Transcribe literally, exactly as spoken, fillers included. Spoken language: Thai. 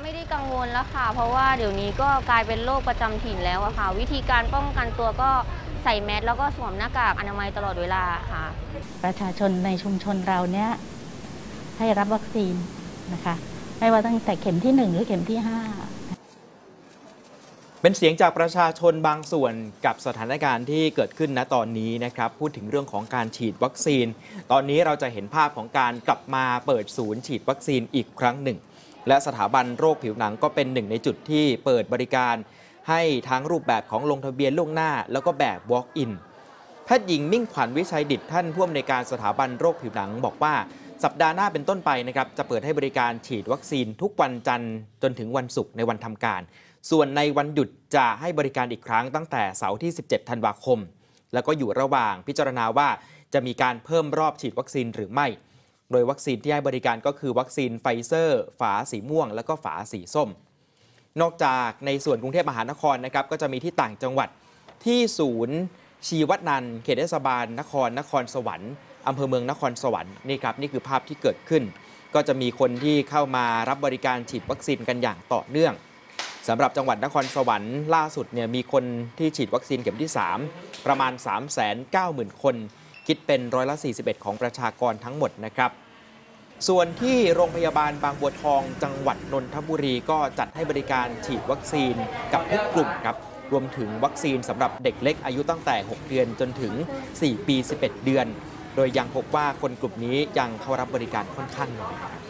ไม่ได้กังวลแล้วค่ะเพราะว่าเดี๋ยวนี้ก็กลายเป็นโรคประจำถิ่นแล้วอะค่ะวิธีการป้องกันตัวก็ใส่แมสแล้วก็สวมหน้ากากอนามัยตลอดเวลาค่ะประชาชนในชุมชนเราเนี้ยให้รับวัคซีนนะคะไม่ว่าตั้งแต่เข็มที่หนึ่งหรือเข็มที่ห้าเป็นเสียงจากประชาชนบางส่วนกับสถานการณ์ที่เกิดขึ้นณตอนนี้นะครับพูดถึงเรื่องของการฉีดวัคซีนตอนนี้เราจะเห็นภาพของการกลับมาเปิดศูนย์ฉีดวัคซีนอีกครั้งหนึ่งและสถาบันโรคผิวหนังก็เป็นหนึ่งในจุดที่เปิดบริการให้ทั้งรูปแบบของลงทะเบียนล่วงหน้าแล้วก็แบบ walk-in แพทย์หญิงมิ่งขวัญวิชัยดิษฐ์ท่านผู้อำนวยการสถาบันโรคผิวหนังบอกว่าสัปดาห์หน้าเป็นต้นไปนะครับจะเปิดให้บริการฉีดวัคซีนทุกวันจันทร์จนถึงวันศุกร์ในวันทำการส่วนในวันหยุดจะให้บริการอีกครั้งตั้งแต่เสาร์ที่สิบเจ็ดธันวาคมแล้วก็อยู่ระหว่างพิจารณาว่าจะมีการเพิ่มรอบฉีดวัคซีนหรือไม่โดยวัคซีนที่ให้บริการก็คือวัคซีนไฟเซอร์ฝาสีม่วงแล้วก็ฝาสีส้มนอกจากในส่วนกรุงเทพมหานครนะครับก็จะมีที่ต่างจังหวัดที่ศูนย์ชีวนันท์เขตเทศบาลนครนครสวรรค์อำเภอเมืองนครสวรรค์นี่ครับนี่คือภาพที่เกิดขึ้นก็จะมีคนที่เข้ามารับบริการฉีดวัคซีนกันอย่างต่อเนื่องสำหรับจังหวัดนครสวรรค์ล่าสุดเนี่ยมีคนที่ฉีดวัคซีนเข็มที่สามประมาณ สามแสนเก้าหมื่น คนคิดเป็นร้อยละสี่สิบเอ็ดของประชากรทั้งหมดนะครับส่วนที่โรงพยาบาลบางบัวทองจังหวัดนนทบุรีก็จัดให้บริการฉีดวัคซีนกับทุกกลุ่มครับรวมถึงวัคซีนสำหรับเด็กเล็กอายุตั้งแต่หกเดือนจนถึงสี่ปีสิบเอ็ดเดือนโดยยังพบว่าคนกลุ่มนี้ยังเข้ารับบริการค่อนข้างน้อย